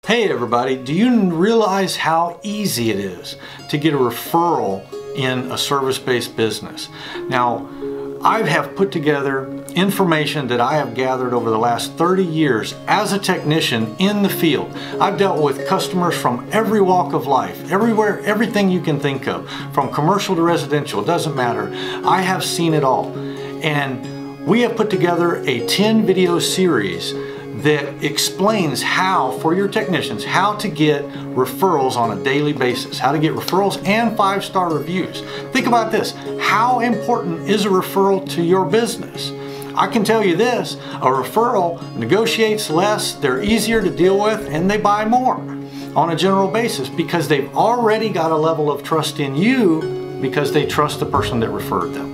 Hey everybody, do you realize how easy it is to get a referral in a service-based business? Now, I have put together information that I have gathered over the last 30 years as a technician in the field. I've dealt with customers from every walk of life, everywhere, everything you can think of, from commercial to residential, doesn't matter. I have seen it all. And we have put together a 10 video series that explains how, for your technicians, how to get referrals on a daily basis, how to get referrals and 5-star reviews. Think about this, how important is a referral to your business? I can tell you this, a referral negotiates less, they're easier to deal with, and they buy more on a general basis because they've already got a level of trust in you because they trust the person that referred them.